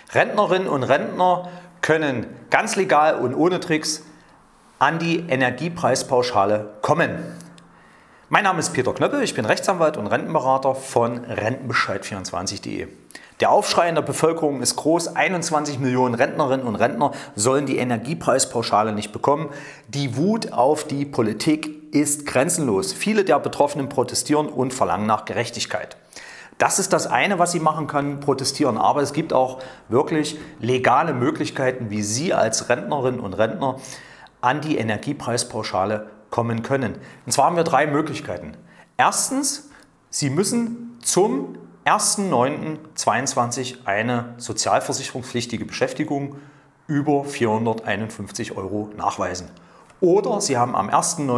Rentnerinnen und Rentner können ganz legal und ohne Tricks an die Energiepreispauschale kommen. Mein Name ist Peter Knöppel, ich bin Rechtsanwalt und Rentenberater von Rentenbescheid24.de. Der Aufschrei in der Bevölkerung ist groß. 21 Millionen Rentnerinnen und Rentner sollen die Energiepreispauschale nicht bekommen. Die Wut auf die Politik ist grenzenlos. Viele der Betroffenen protestieren und verlangen nach Gerechtigkeit. Das ist das eine, was Sie machen können, protestieren. Aber es gibt auch wirklich legale Möglichkeiten, wie Sie als Rentnerinnen und Rentner an die Energiepreispauschale kommen können. Und zwar haben wir drei Möglichkeiten. Erstens, Sie müssen zum 1.9.22 eine sozialversicherungspflichtige Beschäftigung über 451 € nachweisen. Oder Sie haben am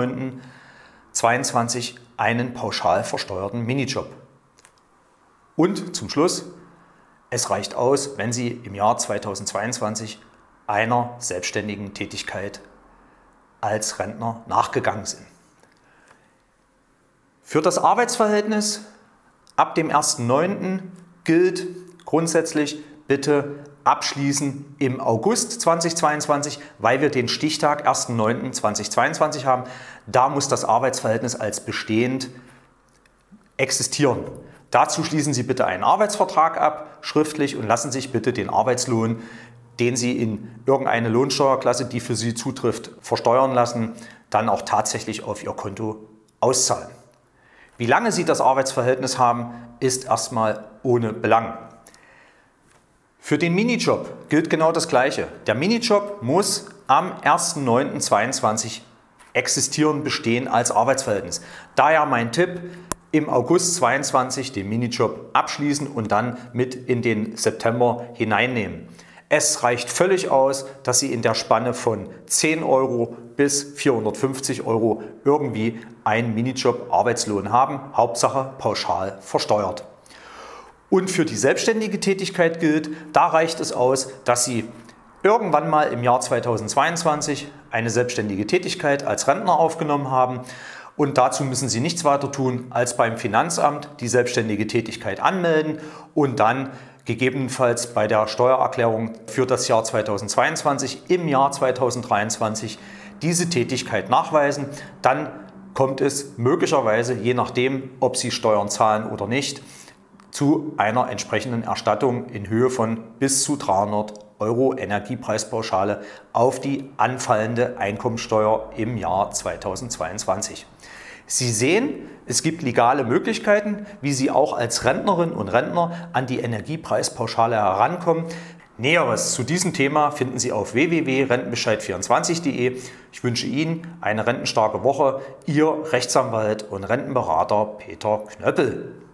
1.9.22 einen pauschal versteuerten Minijob. Und zum Schluss, es reicht aus, wenn Sie im Jahr 2022 einer selbstständigen Tätigkeit als Rentner nachgegangen sind. Für das Arbeitsverhältnis ab dem 1.9. gilt grundsätzlich bitte abschließen im August 2022, weil wir den Stichtag 1.9.2022 haben. Da muss das Arbeitsverhältnis als bestehend existieren. Dazu schließen Sie bitte einen Arbeitsvertrag ab, schriftlich, und lassen sich bitte den Arbeitslohn, den Sie in irgendeine Lohnsteuerklasse, die für Sie zutrifft, versteuern lassen, dann auch tatsächlich auf Ihr Konto auszahlen. Wie lange Sie das Arbeitsverhältnis haben, ist erstmal ohne Belang. Für den Minijob gilt genau das Gleiche. Der Minijob muss am 1.9.22 existieren, bestehen als Arbeitsverhältnis. Daher mein Tipp: im August 2022 den Minijob abschließen und dann mit in den September hineinnehmen. Es reicht völlig aus, dass Sie in der Spanne von 10 € bis 450 € irgendwie einen Minijob-Arbeitslohn haben, Hauptsache pauschal versteuert. Und für die selbstständige Tätigkeit gilt, da reicht es aus, dass Sie irgendwann mal im Jahr 2022 eine selbstständige Tätigkeit als Rentner aufgenommen haben. Und dazu müssen Sie nichts weiter tun, als beim Finanzamt die selbstständige Tätigkeit anmelden und dann gegebenenfalls bei der Steuererklärung für das Jahr 2022 im Jahr 2023 diese Tätigkeit nachweisen. Dann kommt es möglicherweise, je nachdem, ob Sie Steuern zahlen oder nicht, zu einer entsprechenden Erstattung in Höhe von bis zu 300 € Energiepreispauschale auf die anfallende Einkommensteuer im Jahr 2022. Sie sehen, es gibt legale Möglichkeiten, wie Sie auch als Rentnerinnen und Rentner an die Energiepreispauschale herankommen. Näheres zu diesem Thema finden Sie auf www.rentenbescheid24.de. Ich wünsche Ihnen eine rentenstarke Woche. Ihr Rechtsanwalt und Rentenberater Peter Knöppel.